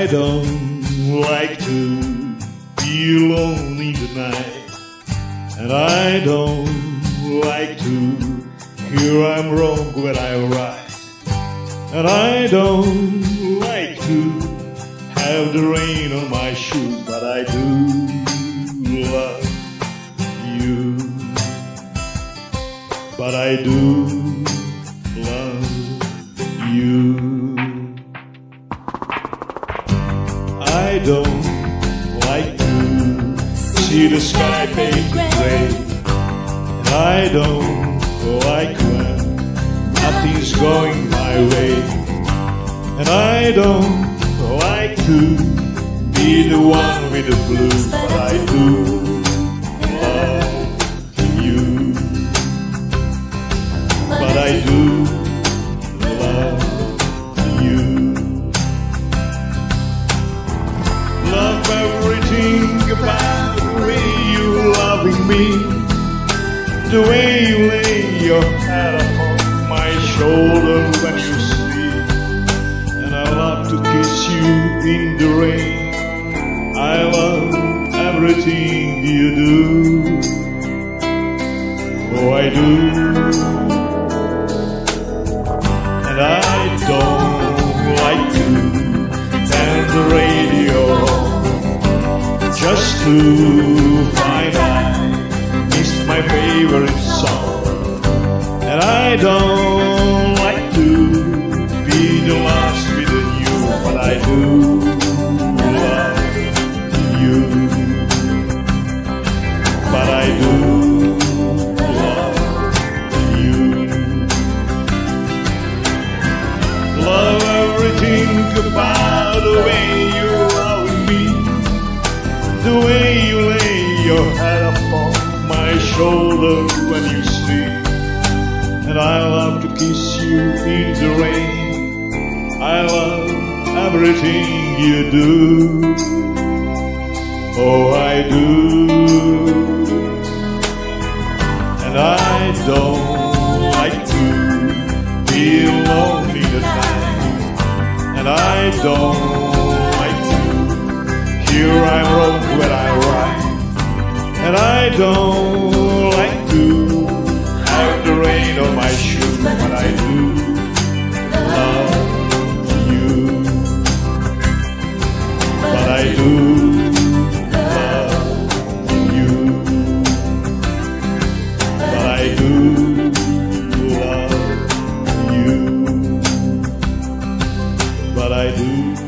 don't like to be alone in the night, and I don't like to hear I'm wrong when I write, and I don't like to have the rain on my shoes, but I do love you, but I do love you. I don't like to see the sky painted gray, and I don't like when nothing's going my way, and I don't like to be the one with the blues, but I do love you, but I do love you. Love everything about the way you're loving me, the way you lay your head upon my shoulder when you sleep, and I love to kiss you in the rain. I love everything you do. Oh, I do. And I don't like to turn the radio just to find out it's my favorite song. And I don't like to be the last with you, but I do love you, but I do love you. Love everything about the way you love me, the way you lay your head upon my shoulder when you sleep, and I love to kiss you in the rain. I love everything you do. Oh, I do. And I don't like to be alone in the night, and I don't like to hear I'm wrong when I write, and I don't like to have the rain on my shoes, but I do love you, but I do love you, but I do love you, but I do.